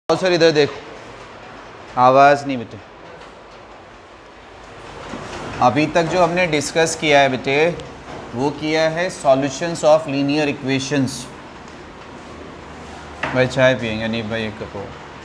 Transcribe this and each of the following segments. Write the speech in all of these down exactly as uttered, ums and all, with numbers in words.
Sir इधर देखो, आवाज़ नहीं बेटे। अभी तक जो हमने डिस्कस किया है बेटे वो किया है सॉल्यूशंस ऑफ लीनियर इक्वेशंस। भाई चाय पियेंगे? नहीं भाई, एक कप हो।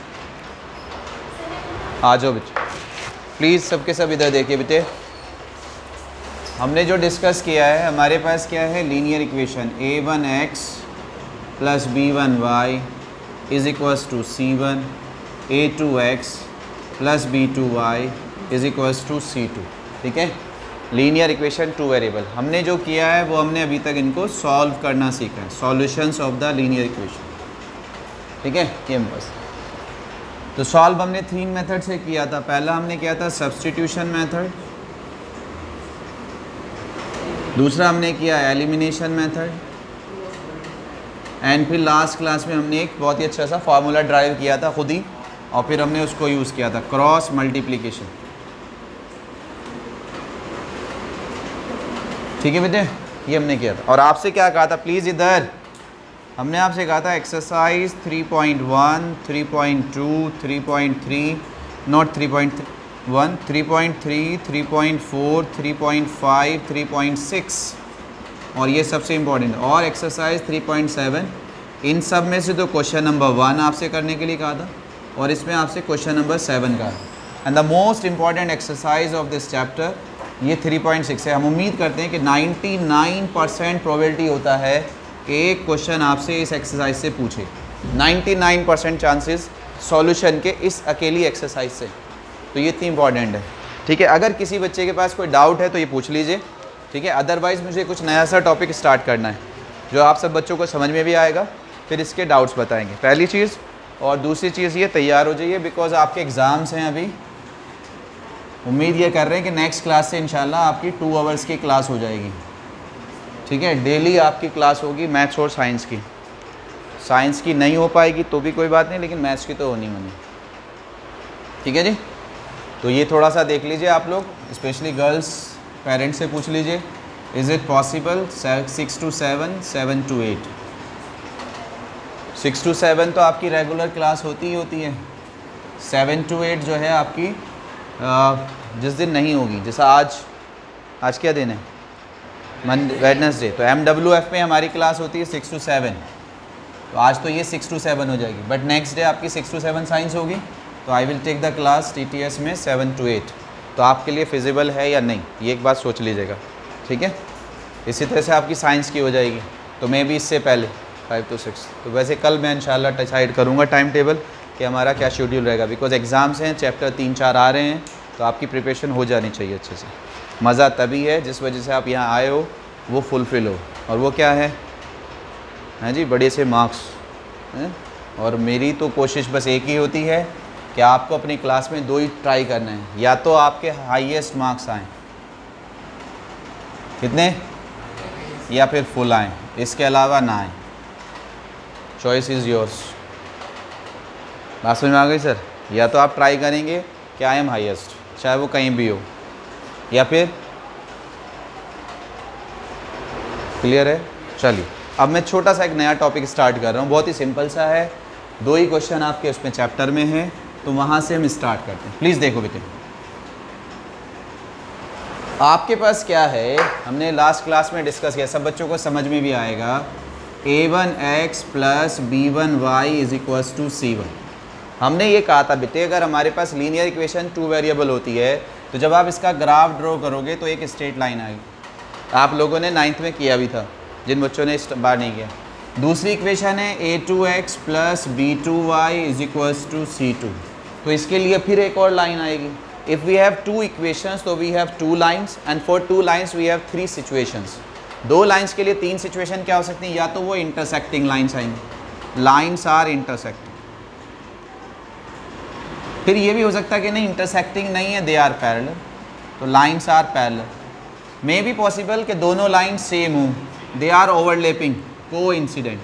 आ जाओ बेटे, प्लीज़ सबके सब इधर देखिए बेटे। हमने जो डिस्कस किया है, हमारे पास क्या है, linear equation A one X plus B one Y is equals to C one, A two X plus B two Y is equals to C two. ठीक है, लीनियर इक्वेशन टू वेरिएबल। हमने जो किया है वो हमने अभी तक इनको सॉल्व करना सीखा है, solutions of the linear equation. ठीक है, ये बस। तो सॉल्व हमने तीन मेथड से किया था। पहला हमने किया था सब्स्टिट्यूशन मेथड, दूसरा हमने किया एलिमिनेशन मेथड, एंड फिर लास्ट क्लास में हमने एक बहुत ही अच्छा सा फार्मूला ड्राइव किया था खुद ही, और फिर हमने उसको यूज़ किया था, क्रॉस मल्टीप्लिकेशन। ठीक है बेटे, ये हमने किया था। और आपसे क्या कहा था, प्लीज़ इधर, हमने आपसे कहा था exercise three point one, three point two, three point three, not three point one, three point three, three point four, three point five, three point six, और ये सबसे इम्पॉर्टेंट, और एक्सरसाइज थ्री पॉइंट सेवन। इन सब में से तो question number one आपसे करने के लिए कहा था, और इसमें आपसे क्वेश्चन नंबर सेवन का। And the most important exercise of this chapter ये थ्री पॉइंट सिक्स है। हम उम्मीद करते हैं कि नाइन्टी नाइन परसेंट प्रोबेबिलिटी होता है कि एक क्वेश्चन आपसे इस एक्सरसाइज से पूछे। Ninety nine percent chances solution के इस अकेली एक्सरसाइज से। तो ये इतनी इंपॉर्टेंट है। ठीक है, अगर किसी बच्चे के पास कोई डाउट है तो ये पूछ लीजिए। ठीक है, अदरवाइज़ मुझे कुछ नया सा टॉपिक स्टार्ट करना है जो आप सब बच्चों को समझ में भी आएगा, फिर इसके डाउट्स बताएंगे, पहली चीज़। और दूसरी चीज़ ये, तैयार हो जाइए बिकॉज आपके एग्ज़ाम्स हैं अभी। उम्मीद ये कर रहे हैं कि नेक्स्ट क्लास से इंशाल्लाह आपकी टू आवर्स की क्लास हो जाएगी। ठीक है, डेली आपकी क्लास होगी मैथ्स और साइंस की। साइंस की नहीं हो पाएगी तो भी कोई बात नहीं, लेकिन मैथ्स की तो होनी होनी। ठीक है जी, तो ये थोड़ा सा देख लीजिए आप लोग, स्पेशली गर्ल्स पेरेंट्स से पूछ लीजिए, is it possible six to seven, seven to eight. Six to seven तो आपकी रेगुलर क्लास होती ही होती है। सेवन टू एट जो है आपकी आ, जिस दिन नहीं होगी, जैसा आज आज क्या दिन है, मंडे, वेडनेसडे, तो एम डब्ल्यू एफ में हमारी क्लास होती है सिक्स टू सेवन। तो आज तो ये सिक्स टू सेवन हो जाएगी, बट नेक्स्ट डे आपकी सिक्स टू सेवन साइंस होगी, तो I will take the class T T S में सेवन टू एट। तो आपके लिए फिजिबल है या नहीं, ये एक बात सोच लीजिएगा। ठीक है, इसी तरह से आपकी साइंस की हो जाएगी, तो मे भी इससे पहले फाइव टू सिक्स। तो वैसे कल मैं इंशाल्लाह डिसाइड करूँगा टाइम टेबल कि हमारा क्या शेड्यूल रहेगा, बिकॉज एग्ज़ाम्स हैं, चैप्टर तीन चार आ रहे हैं, तो आपकी प्रिपरेशन हो जानी चाहिए अच्छे से। मज़ा तभी है जिस वजह से आप यहाँ आए हो वो फुलफ़िल हो, और वो क्या है, हैं जी, बड़े से मार्क्स हैं। और मेरी तो कोशिश बस एक ही होती है कि आपको अपनी क्लास में दो ही ट्राई करना है, या तो आपके हाईएस्ट मार्क्स आएँ, कितने, या फिर फुल आएँ, इसके अलावा ना आएँ। Choice is yours. बात समझ में आ गई सर? या तो आप ट्राई करेंगे कि आई एम हाईएस्ट, चाहे वो कहीं भी हो, या फिर क्लियर है। चलिए, अब मैं छोटा सा एक नया टॉपिक स्टार्ट कर रहा हूँ, बहुत ही सिंपल सा है, दो ही क्वेश्चन आपके उसमें चैप्टर में हैं, तो वहाँ से हम स्टार्ट करते हैं। प्लीज़ देखो बेटे, आपके पास क्या है, हमने लास्ट क्लास में डिस्कस किया, सब बच्चों को समझ में भी आएगा। A one X plus B one Y is equals to C one. हमने ये कहा था बेटे, अगर हमारे पास लीनियर इक्वेशन टू वेरिएबल होती है तो जब आप इसका ग्राफ ड्रॉ करोगे तो एक स्ट्रेट लाइन आएगी। आप लोगों ने नाइन्थ में किया भी था, जिन बच्चों ने इस बार नहीं किया। दूसरी इक्वेशन है A two X plus B two Y is equals to C two. तो इसके लिए फिर एक और लाइन आएगी। If we have two equations तो we have two lines, and for two lines we have three situations. दो लाइन्स के लिए तीन सिचुएशन क्या हो सकती हैं, या तो वो इंटरसेक्टिंग लाइन्स आएंगी, लाइन्स आर इंटरसेक्टिंग। फिर ये भी हो सकता है कि नहीं, इंटरसेक्टिंग नहीं है, दे आर पैरेलल, तो lines are parallel. May be possible कि दोनों लाइन सेम हों, दे आर ओवरलैपिंग, कोइंसिडेंट।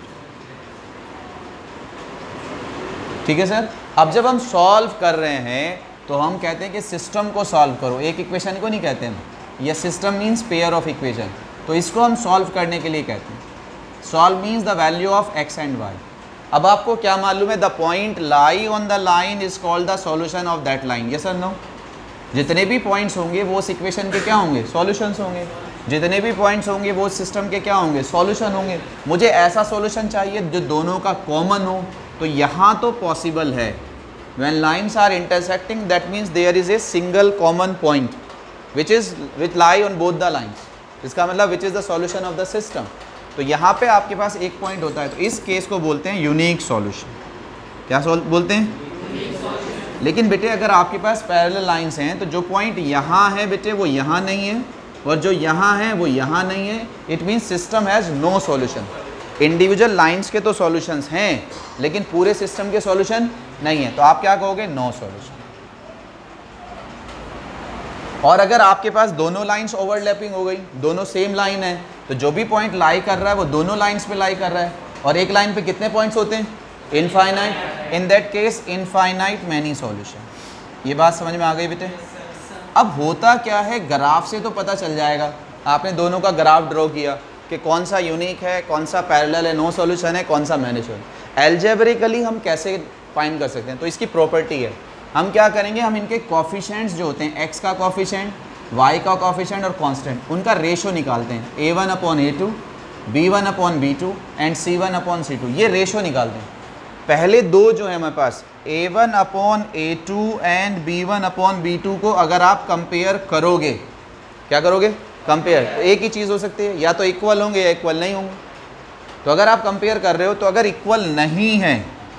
ठीक है सर। अब जब हम सॉल्व कर रहे हैं तो हम कहते हैं कि सिस्टम को सॉल्व करो, एक इक्वेशन को नहीं कहते हम, या system means pair of equation, तो इसको हम सॉल्व करने के लिए कहते हैं। Solve means the value of X and Y. अब आपको क्या मालूम है, the point lie on the line is called the solution of that line, yes और नो। जितने भी पॉइंट्स होंगे वो उस इक्वेशन के क्या होंगे, सॉल्यूशंस होंगे। जितने भी पॉइंट्स होंगे वो सिस्टम के क्या होंगे, सॉल्यूशन होंगे। मुझे ऐसा सॉल्यूशन चाहिए जो दोनों का कॉमन हो, तो यहाँ तो पॉसिबल है। When lines are intersecting that means there is a single common point which is which lie on both the lines, इसका मतलब which is the solution of the system. तो यहाँ पे आपके पास एक पॉइंट होता है, तो इस केस को बोलते हैं यूनिक सॉल्यूशन। क्या बोलते हैं? लेकिन बेटे अगर आपके पास पैरेलल लाइंस हैं तो जो पॉइंट यहाँ है बेटे वो यहाँ नहीं है, और जो यहाँ है वो यहाँ नहीं है, it means system has no solution. Individual lines के तो सॉल्यूशंस हैं लेकिन पूरे सिस्टम के सॉल्यूशन नहीं है, तो आप क्या कहोगे, नो सॉल्यूशन। और अगर आपके पास दोनों लाइंस ओवरलैपिंग हो गई, दोनों सेम लाइन है, तो जो भी पॉइंट लाई कर रहा है वो दोनों लाइंस पे लाई कर रहा है, और एक लाइन पे कितने पॉइंट्स होते हैं, infinite. In that case infinite many solution. ये बात समझ में आ गई बेटे? अब होता क्या है, ग्राफ से तो पता चल जाएगा। आपने दोनों का ग्राफ ड्रॉ किया कि कौन सा यूनिक है, कौन सा पैरेलल है, नो सॉल्यूशन है, कौन सा मैनी सॉल्यूशन। एल्जेब्रिकली हम कैसे फाइंड कर सकते हैं, तो इसकी प्रॉपर्टी है, हम क्या करेंगे, हम इनके कॉफिशेंट्स जो होते हैं, एक्स का कॉफिशेंट, वाई का कॉफिशेंट और कांस्टेंट, उनका रेशो निकालते हैं, A one upon A two, B one upon B two and C one upon C two, ये रेशो निकालते हैं। पहले दो जो है हमारे पास, A one upon A two and B one upon B two को अगर आप कंपेयर करोगे, क्या करोगे, कंपेयर, तो एक ही चीज़ हो सकती है, या तो इक्वल होंगे या इक्वल नहीं होंगे। तो अगर आप कंपेयर कर रहे हो तो अगर इक्वल नहीं है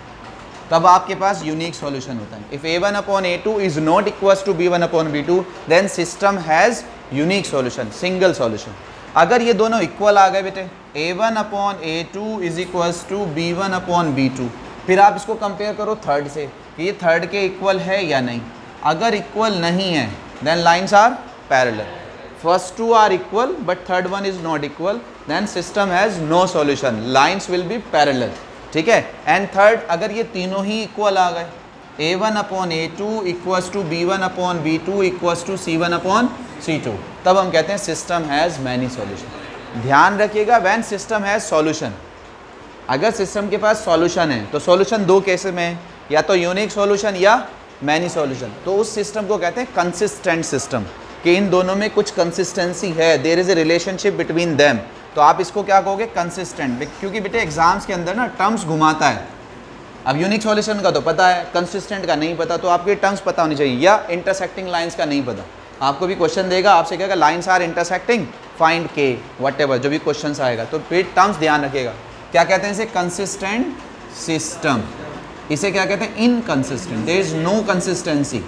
तब आपके पास यूनिक सॉल्यूशन होता है। If A one upon A two is not equals to B one upon B two then system has unique solution, single solution. अगर ये दोनों इक्वल आ गए बेटे, A one upon A two is equals to B one upon B two, फिर आप इसको compare करो थर्ड से कि ये थर्ड के इक्वल है या नहीं। अगर इक्वल नहीं है then lines are parallel. First two are equal but third one is not equal, then system has no solution, lines will be parallel, ठीक है। एंड थर्ड, अगर ये तीनों ही इक्वल आ गए, A one upon A two equals to B one upon B two equals to C one upon C two, तब हम कहते हैं सिस्टम हैज़ मैनी सॉल्यूशन। ध्यान रखिएगा, व्हेन सिस्टम हैज़ सॉल्यूशन, अगर सिस्टम के पास सॉल्यूशन है तो सॉल्यूशन दो केसेस में है, या तो यूनिक सॉल्यूशन या मैनी सॉल्यूशन, तो उस सिस्टम को कहते हैं कंसिस्टेंट सिस्टम, कि इन दोनों में कुछ कंसिस्टेंसी है, there is a relationship between them. तो आप इसको क्या कहोगे, कंसिस्टेंट। क्योंकि बेटे एग्जाम्स के अंदर ना टर्म्स घुमाता है। अब यूनिक सॉल्यूशन का तो पता है, कंसिस्टेंट का नहीं पता, तो आपको ये टर्म्स पता होनी चाहिए, या इंटरसेक्टिंग लाइंस का नहीं पता। आपको भी क्वेश्चन देगा, आपसे कहेगा lines are intersecting, find K, whatever, जो भी क्वेश्चन आएगा, तो फिर टर्म्स ध्यान रखिएगा। क्या कहते हैं इसे, कंसिस्टेंट सिस्टम। इसे क्या कहते हैं, inconsistent, there is no consistency.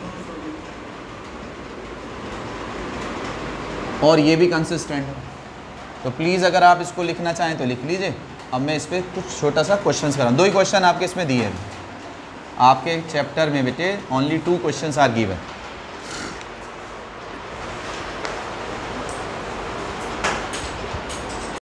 और ये भी कंसिस्टेंट है। तो प्लीज़ अगर आप इसको लिखना चाहें तो लिख लीजिए। अब मैं इस पर कुछ छोटा सा क्वेश्चन कराऊँ, दो ही क्वेश्चन आपके इसमें दिए हैं, आपके चैप्टर में बेटे only two question are given.